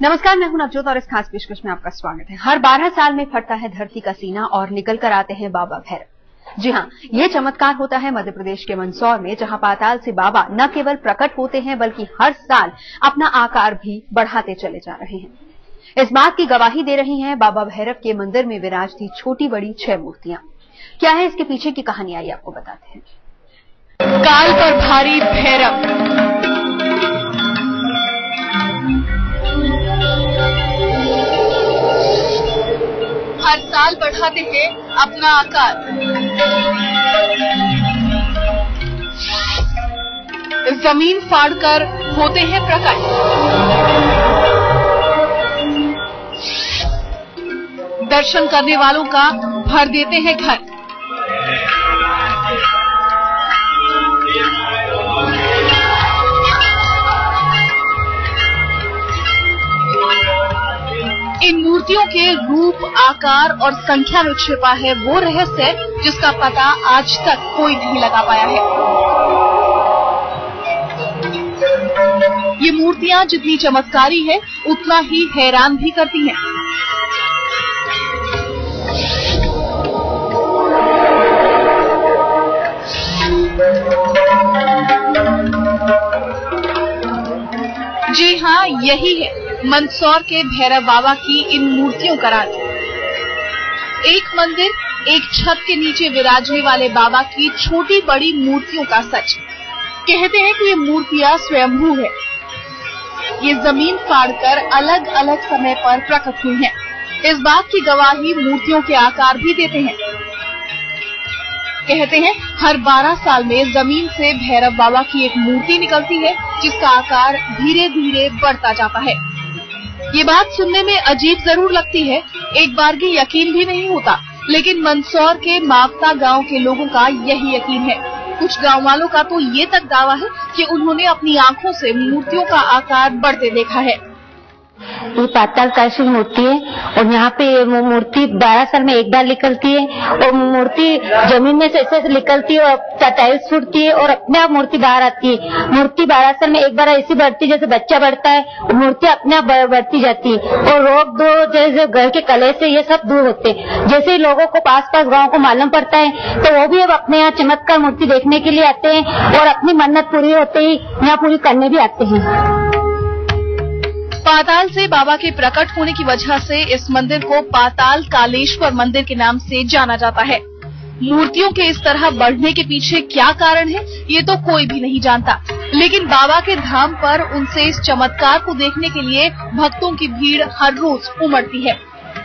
नमस्कार, मैं हूं नवजोत और इस खास पेशकश में आपका स्वागत है। हर 12 साल में फटता है धरती का सीना और निकल कर आते हैं बाबा भैरव। जी हां, ये चमत्कार होता है मध्य प्रदेश के मंदसौर में, जहां पाताल से बाबा न केवल प्रकट होते हैं बल्कि हर साल अपना आकार भी बढ़ाते चले जा रहे हैं। इस बात की गवाही दे रही हैं बाबा भैरव के मंदिर में विराजती छोटी बड़ी 6 मूर्तियां। क्या है इसके पीछे की कहानी, आइए आपको बताते हैं। काल पर भारी भैरव। हर साल बढ़ाते हैं अपना आकार। जमीन फाड़कर होते हैं प्रकट। दर्शन करने वालों का भर देते हैं घर। इन मूर्तियों के रूप, आकार और संख्या में छिपा है वो रहस्य जिसका पता आज तक कोई नहीं लगा पाया है। ये मूर्तियां जितनी चमत्कारी है उतना ही हैरान भी करती हैं। जी हाँ, यही है मंदसौर के भैरव बाबा की इन मूर्तियों का राज। एक मंदिर, एक छत के नीचे विराजने वाले बाबा की छोटी बड़ी मूर्तियों का सच। कहते हैं कि ये मूर्तियां स्वयंभू है। ये जमीन फाड़कर अलग अलग समय पर प्रकट हुई हैं। इस बात की गवाही मूर्तियों के आकार भी देते हैं। कहते हैं हर 12 साल में जमीन से भैरव बाबा की एक मूर्ति निकलती है जिसका आकार धीरे धीरे बढ़ता जाता है। ये बात सुनने में अजीब जरूर लगती है, एक बारगी यकीन भी नहीं होता, लेकिन मंदसौर के मावता गांव के लोगों का यही यकीन है। कुछ गांव वालों का तो ये तक दावा है कि उन्होंने अपनी आंखों से मूर्तियों का आकार बढ़ते देखा है। ये पाताल काशी मूर्ति है और यहाँ पे वो मूर्ति 12 साल में एक बार निकलती है और मूर्ति जमीन में से ऐसे निकलती है और टाइल्स फूटती है और अपने आप मूर्ति बाहर आती है। मूर्ति 12 साल में एक बार ऐसी बढ़ती है जैसे बच्चा बढ़ता है, मूर्ति अपने आप बढ़ती जाती है और रोग दो जैसे घर के कले से ये सब दूर होते हैं। जैसे लोगों को पास गाँव को मालूम पड़ता है तो वो भी अब अपने यहाँ चमत्कार मूर्ति देखने के लिए आते हैं और अपनी मन्नत पूरी होते ही यहाँ पूरी करने भी आते हैं। पाताल से बाबा के प्रकट होने की वजह से इस मंदिर को पाताल कालेश्वर मंदिर के नाम से जाना जाता है। मूर्तियों के इस तरह बढ़ने के पीछे क्या कारण है, ये तो कोई भी नहीं जानता, लेकिन बाबा के धाम पर उनसे इस चमत्कार को देखने के लिए भक्तों की भीड़ हर रोज उमड़ती है।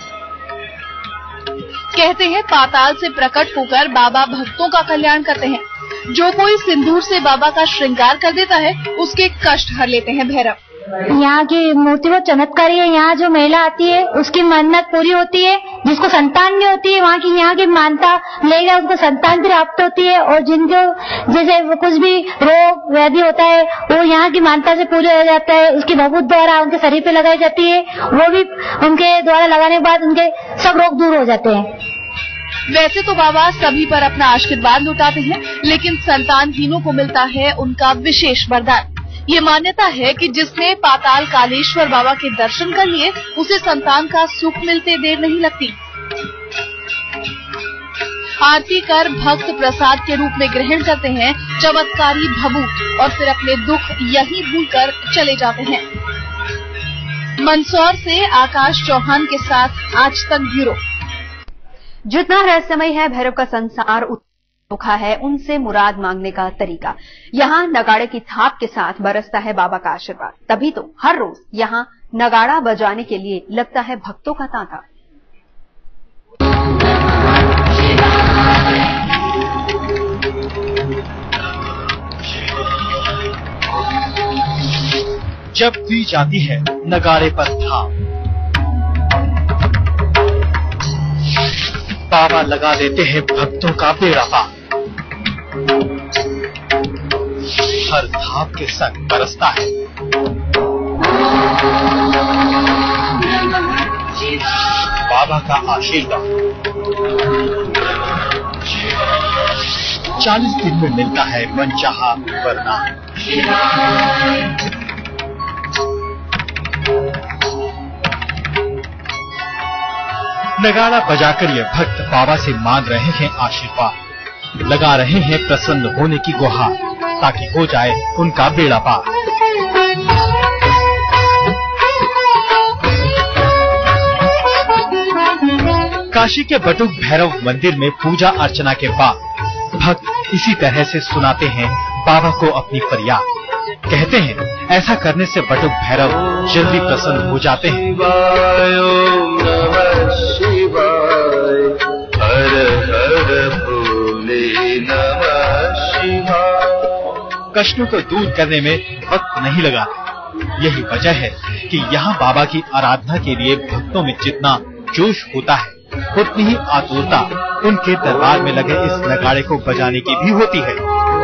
कहते हैं पाताल से प्रकट होकर बाबा भक्तों का कल्याण करते हैं। जो कोई सिंदूर से बाबा का श्रृंगार कर देता है उसके कष्ट हर लेते हैं भैरव। यहाँ की मूर्ति बहुत चमत्कारी है। यहाँ जो महिला आती है उसकी मन्नत पूरी होती है। जिसको संतान नहीं होती है वहाँ की यहाँ की मानता लेगा उसको संतान भी प्राप्त होती है और जिनको जैसे कुछ भी रोग व्याधि होता है वो यहाँ की मानता से पूरी हो जाता है। उसकी भभूत द्वारा उनके शरीर पे लगाई जाती है, वो भी उनके द्वारा लगाने के बाद उनके सब रोग दूर हो जाते हैं। वैसे तो बाबा सभी पर अपना आशीर्वाद लुटाते हैं, लेकिन संतानहीनों को मिलता है उनका विशेष वरदान। ये मान्यता है कि जिसने पाताल कालेश्वर बाबा के दर्शन कर लिए उसे संतान का सुख मिलते देर नहीं लगती। आरती कर भक्त प्रसाद के रूप में ग्रहण करते हैं चमत्कारी भभूत और फिर अपने दुख यहीं भूलकर चले जाते हैं। मंदसौर से आकाश चौहान के साथ आज तक ब्यूरो। जितना रहस्यमय है भैरव का संसार अनोखा है उनसे मुराद मांगने का तरीका। यहाँ नगाड़े की थाप के साथ बरसता है बाबा का आशीर्वाद, तभी तो हर रोज यहाँ नगाड़ा बजाने के लिए लगता है भक्तों का तांता। जब दी जाती है नगाड़े पर थाप, बाबा लगा देते हैं भक्तों का बेड़ा पार। हर थाप के संग बरसता है बाबा का आशीर्वाद। 40 दिन में मिलता है मनचाहा वरदान। नगाड़ा बजाकर ये भक्त बाबा से मांग रहे हैं आशीर्वाद, लगा रहे हैं प्रसन्न होने की गुहार, ताकि हो जाए उनका बेड़ा पार। काशी के बटुक भैरव मंदिर में पूजा अर्चना के बाद भक्त इसी तरह से सुनाते हैं बाबा को अपनी फरियाद। कहते हैं ऐसा करने से बटुक भैरव जल्दी प्रसन्न हो जाते हैं। ओम नमः शिवाय, हर हर भोले नमः शिवाय। कष्टों को दूर करने में वक्त नहीं लगा। यही वजह है कि यहाँ बाबा की आराधना के लिए भक्तों में जितना जोश होता है, उतनी ही आतुरता उनके दरबार में लगे इस नगाड़े को बजाने की भी होती है।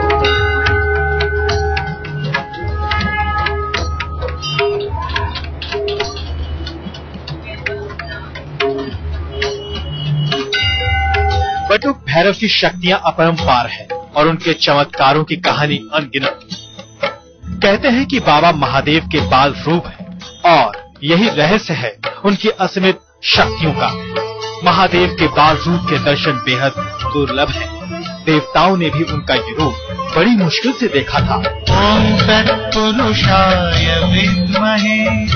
बटुक भैरव की शक्तियां अपरंपार है और उनके चमत्कारों की कहानी अनगिनत। कहते हैं कि बाबा महादेव के बाल रूप है और यही रहस्य है उनकी असीमित शक्तियों का। महादेव के बाल रूप के दर्शन बेहद दुर्लभ है। देवताओं ने भी उनका ये रूप बड़ी मुश्किल से देखा था। ओम तत्पुरुषाय विद्महे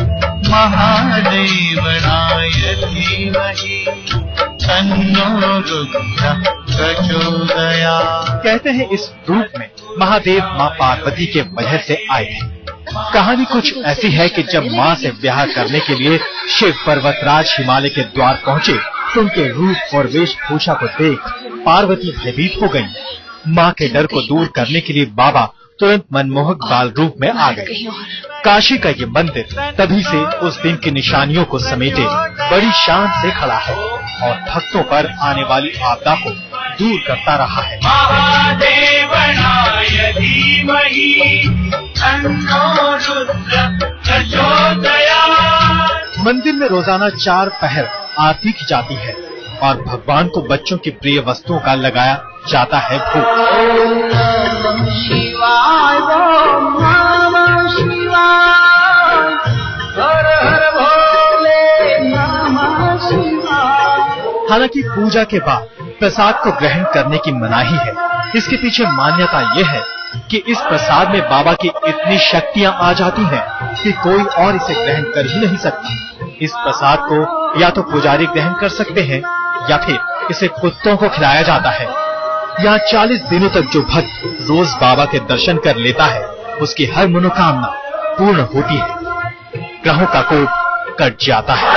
महादेवनाय धीमहि तन्नो रुद्र प्रचोदयात्। कहते हैं इस रूप में महादेव माँ पार्वती के वजह से आए थे। कहानी कुछ ऐसी है कि जब माँ से ब्याह करने के लिए शिव पर्वतराज हिमालय के द्वार पहुँचे तो उनके रूप और वेशभूषा को देख पार्वती भयभीत हो गयी। माँ के डर को दूर करने के लिए बाबा तुरंत मनमोहक बाल रूप में आ गए। काशी का ये मंदिर तभी से उस दिन की निशानियों को समेटे बड़ी शान से खड़ा है और भक्तों पर आने वाली आपदा को दूर करता रहा है। महादेवनाय धीमहि तन्नो रुद्र प्रचोदयात्। मंदिर में रोजाना 4 पहर आरती की जाती है और भगवान को बच्चों की प्रिय वस्तुओं का लगाया जाता है भोग। शिवाय ओम नमः शिवाय, हर हर भोले नमः शिवाय। हालांकि पूजा के बाद प्रसाद को ग्रहण करने की मनाही है। इसके पीछे मान्यता ये है कि इस प्रसाद में बाबा की इतनी शक्तियां आ जाती हैं कि कोई और इसे ग्रहण कर ही नहीं सकता। इस प्रसाद को या तो पुजारी ग्रहण कर सकते हैं या फिर इसे कुत्तों को खिलाया जाता है। यहाँ 40 दिनों तक जो भक्त रोज बाबा के दर्शन कर लेता है उसकी हर मनोकामना पूर्ण होती है, ग्रहों का कोप कट जाता है।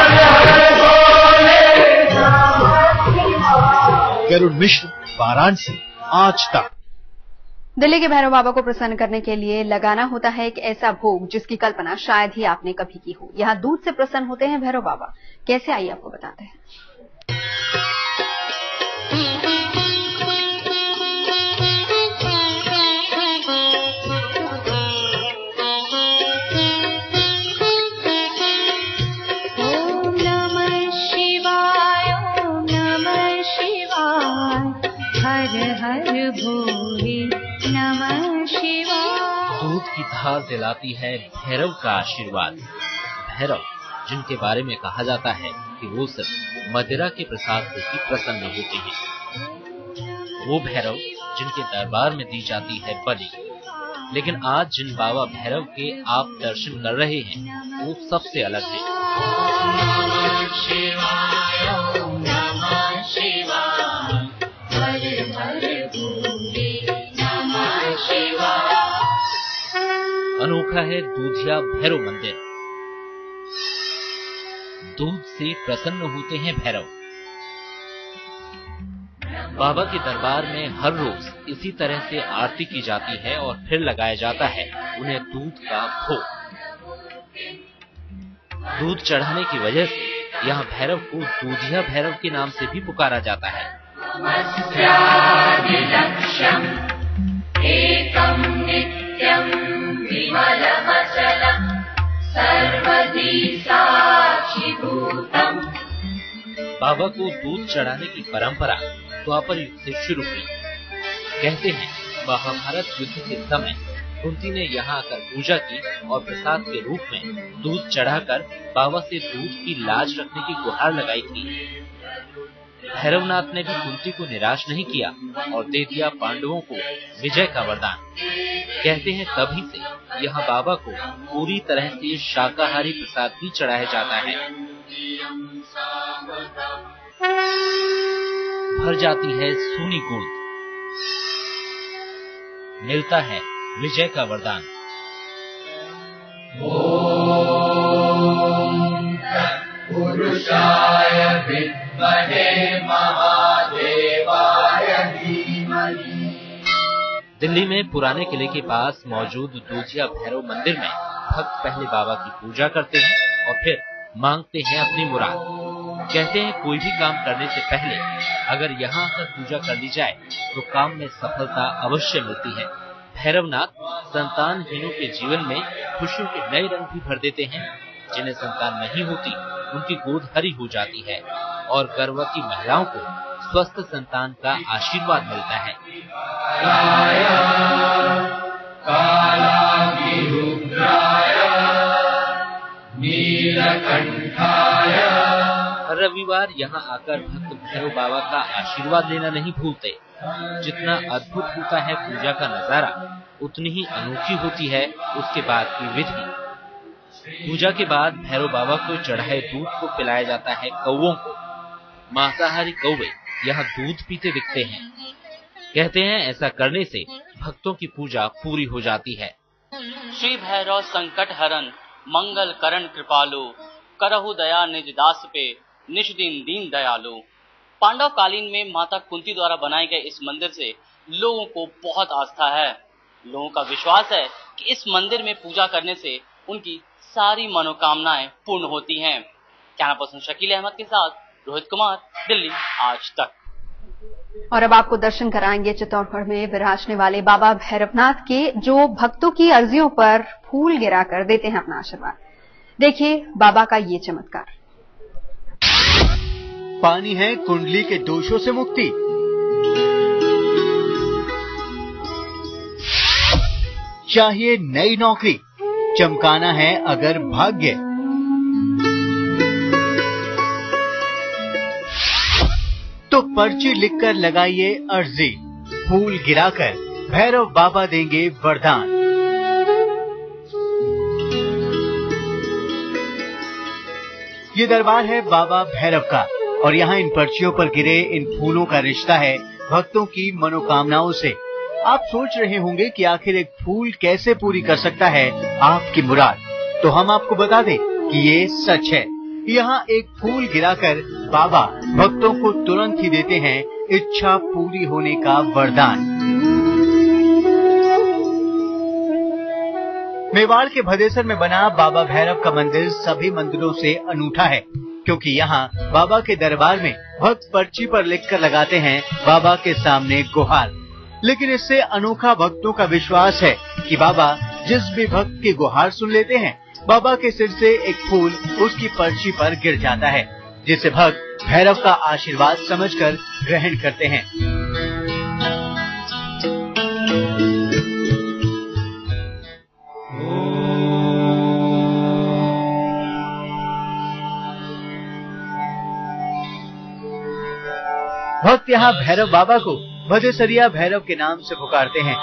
गरुड़ मिश्र, वाराणसी, आज तक। दिल्ली के भैरव बाबा को प्रसन्न करने के लिए लगाना होता है एक ऐसा भोग जिसकी कल्पना शायद ही आपने कभी की हो। यहाँ दूध से प्रसन्न होते हैं भैरव बाबा। कैसे, आइए आपको बताते हैं। दूध की धार दिलाती है भैरव का आशीर्वाद। भैरव जिनके बारे में कहा जाता है कि वो सिर्फ मदिरा के प्रसाद से ही प्रसन्न होते हैं। वो भैरव जिनके दरबार में दी जाती है बलि। लेकिन आज जिन बाबा भैरव के आप दर्शन कर रहे हैं वो सबसे अलग है। अनोखा है दूधिया भैरव मंदिर। दूध से प्रसन्न होते हैं भैरव। बाबा के दरबार में हर रोज इसी तरह से आरती की जाती है और फिर लगाया जाता है उन्हें दूध का भोग। दूध चढ़ाने की वजह से यहाँ भैरव को दूधिया भैरव के नाम से भी पुकारा जाता है। एकं नित्यं विमलमचलं सर्वदी साक्षीभूतम्। बाबा को दूध चढ़ाने की परंपरा द्वापर युग से शुरू हुई। कहते हैं महाभारत युद्ध के समय कुंती ने यहाँ आकर पूजा की और प्रसाद के रूप में दूध चढ़ाकर बाबा से दूध की लाज रखने की गुहार लगाई थी। भैरवनाथ ने भी कुंती को निराश नहीं किया और दे दिया पांडवों को विजय का वरदान। कहते हैं तभी से यहाँ बाबा को पूरी तरह से शाकाहारी प्रसाद भी चढ़ाया जाता है। भर जाती है सूनी गोद, मिलता है विजय का वरदान। पुरुषाय विद्महे महादेवाय धीमहि। दिल्ली में पुराने किले के पास मौजूद दूधिया भैरव मंदिर में भक्त पहले बाबा की पूजा करते हैं और फिर मांगते हैं अपनी मुराद। कहते हैं कोई भी काम करने से पहले अगर यहाँ आकर पूजा कर ली जाए तो काम में सफलता अवश्य मिलती है। भैरवनाथ संतानहीनों के जीवन में खुशियों के नए रंग भी भर देते हैं। जिन्हें संतान नहीं होती उनकी गोद हरी हो जाती है और गर्भवती महिलाओं को स्वस्थ संतान का आशीर्वाद मिलता है। रविवार यहाँ आकर भक्त भैरव बाबा का आशीर्वाद लेना नहीं भूलते। जितना अद्भुत होता है पूजा का नजारा, उतनी ही अनोखी होती है उसके बाद की विधि। पूजा के बाद भैरव बाबा को चढ़ाए दूध को पिलाया जाता है कौवों को। मांसाहारी कौवे यहाँ दूध पीते दिखते हैं। कहते हैं ऐसा करने से भक्तों की पूजा पूरी हो जाती है। श्री भैरव संकट हरन मंगल करण कृपालु, करहु दया निज दास पे निज दिन दीन दयालु। पांडव कालीन में माता कुंती द्वारा बनाए गए इस मंदिर से लोगों को बहुत आस्था है। लोगों का विश्वास है कि इस मंदिर में पूजा करने से उनकी सारी मनोकामनाएं पूर्ण होती हैं। कैमरा पर्सन शकील अहमद के साथ रोहित कुमार, दिल्ली आज तक। और अब आपको दर्शन कराएंगे चित्तौड़गढ़ में विराजने वाले बाबा भैरवनाथ के, जो भक्तों की अर्जियों पर फूल गिरा कर देते हैं अपना आशीर्वाद। देखिए बाबा का ये चमत्कार। पानी है कुंडली के दोषों से मुक्ति, चाहिए नई नौकरी, चमकाना है अगर भाग्य, तो पर्ची लिखकर लगाइए अर्जी, फूल गिराकर भैरव बाबा देंगे वरदान। ये दरबार है बाबा भैरव का और यहाँ इन पर्चियों पर गिरे इन फूलों का रिश्ता है भक्तों की मनोकामनाओं से। आप सोच रहे होंगे कि आखिर एक फूल कैसे पूरी कर सकता है आपकी मुराद, तो हम आपको बता दें कि ये सच है। यहाँ एक फूल गिराकर बाबा भक्तों को तुरंत ही देते हैं इच्छा पूरी होने का वरदान। मेवाड़ के भदेसर में बना बाबा भैरव का मंदिर सभी मंदिरों से अनूठा है, क्योंकि यहाँ बाबा के दरबार में भक्त पर्ची पर लिखकर लगाते हैं बाबा के सामने गुहार। लेकिन इससे अनोखा भक्तों का विश्वास है कि बाबा जिस भी भक्त की गुहार सुन लेते हैं, बाबा के सिर से एक फूल उसकी पर्ची पर गिर जाता है, जिसे भक्त भैरव का आशीर्वाद समझकर ग्रहण करते हैं। भक्त यहाँ भैरव बाबा को भदेसरिया भैरव के नाम से पुकारते हैं।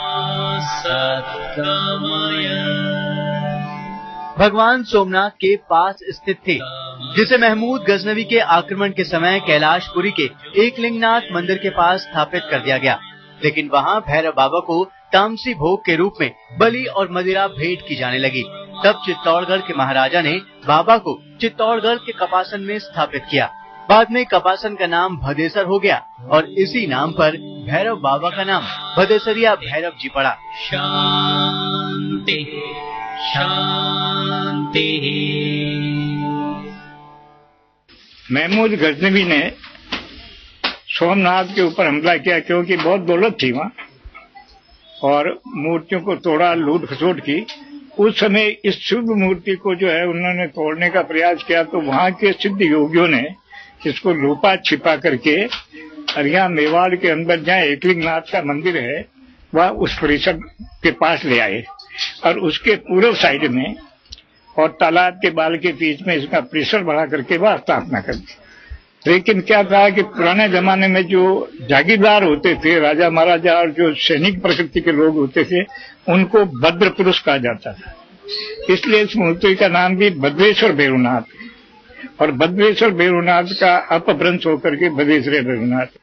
भगवान सोमनाथ के पास स्थित थे, जिसे महमूद गजनवी के आक्रमण के समय कैलाशपुरी के एकलिंगनाथ मंदिर के पास स्थापित कर दिया गया। लेकिन वहाँ भैरव बाबा को तामसी भोग के रूप में बलि और मदिरा भेंट की जाने लगी। तब चित्तौड़गढ़ के महाराजा ने बाबा को चित्तौड़गढ़ के कपासन में स्थापित किया। बाद में कपासन का नाम भदेसर हो गया और इसी नाम पर भैरव बाबा का नाम भदेसरिया भैरव जी पड़ा। शांति शांति। महमूद गजनवी ने सोमनाथ के ऊपर हमला किया, क्योंकि बहुत दौलत थी वहाँ और मूर्तियों को तोड़ा, लूट खसोट की। उस समय इस शुभ मूर्ति को जो है उन्होंने तोड़ने का प्रयास किया, तो वहाँ के सिद्ध योगियों ने इसको लुपा छिपा करके और यहाँ मेवाड़ के अंदर जहाँ एकलिंगनाथ का मंदिर है वह उस परिसर के पास ले आए और उसके पूर्व साइड में और तालाब के बाल के बीच में इसका परिसर बढ़ा करके वह स्थापना कर दी। लेकिन क्या था कि पुराने जमाने में जो जागीरदार होते थे, राजा महाराजा और जो सैनिक प्रकृति के लोग होते थे, उनको भद्र पुरुष कहा जाता था। इसलिए इस मूर्ति का नाम भी भद्रेश्वर भैरवनाथ, और भद्रेश्वर भैरवनाथ का अपभ्रंश होकर के भद्रेश्वर भैरवनाथ।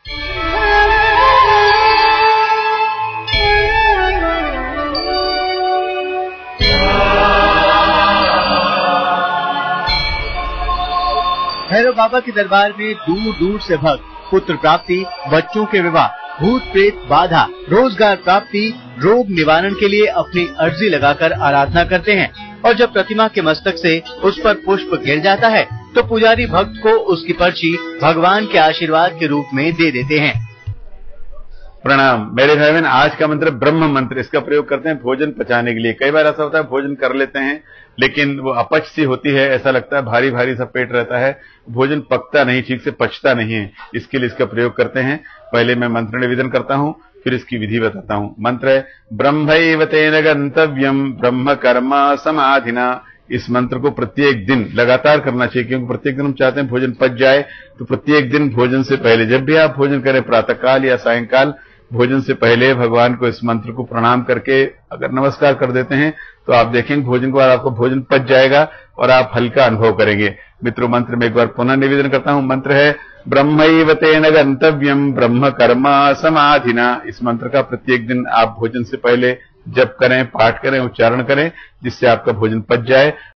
भैरव बाबा के दरबार में दूर दूर से भक्त पुत्र प्राप्ति, बच्चों के विवाह, भूत प्रेत बाधा, रोजगार प्राप्ति, रोग निवारण के लिए अपनी अर्जी लगाकर आराधना करते हैं। और जब प्रतिमा के मस्तक से उस पर पुष्प गिर जाता है तो पुजारी भक्त को उसकी पर्ची भगवान के आशीर्वाद के रूप में दे देते हैं। प्रणाम मेरे भाई बहन। आज का मंत्र ब्रह्म मंत्र, इसका प्रयोग करते हैं भोजन पचाने के लिए। कई बार ऐसा होता है भोजन कर लेते हैं लेकिन वो अपच सी होती है, ऐसा लगता है भारी भारी सा पेट रहता है, भोजन पकता नहीं, ठीक से पचता नहीं है। इसके लिए इसका प्रयोग करते हैं। पहले मैं मंत्र निवेदन करता हूं, फिर इसकी विधि बताता हूं। मंत्र है ब्रह्मैव तेन गंतव्यम ब्रह्म कर्मा समाधिना। इस मंत्र को प्रत्येक दिन लगातार करना चाहिए, क्योंकि प्रत्येक दिन हम चाहते हैं भोजन पच जाए। तो प्रत्येक दिन भोजन से पहले, जब भी आप भोजन करें, प्रातःकाल या सायंकाल, भोजन से पहले भगवान को इस मंत्र को प्रणाम करके अगर नमस्कार कर देते हैं तो आप देखेंगे भोजन के बाद आपको भोजन पच जाएगा और आप हल्का अनुभव करेंगे। मित्रों, मंत्र में एक बार पुनः निवेदन करता हूं। मंत्र है ब्रह्मैव तेन गंतव्यम ब्रह्म कर्मा समाधिना। इस मंत्र का प्रत्येक दिन आप भोजन से पहले जप करें, पाठ करें, उच्चारण करें, जिससे आपका भोजन पच जाए।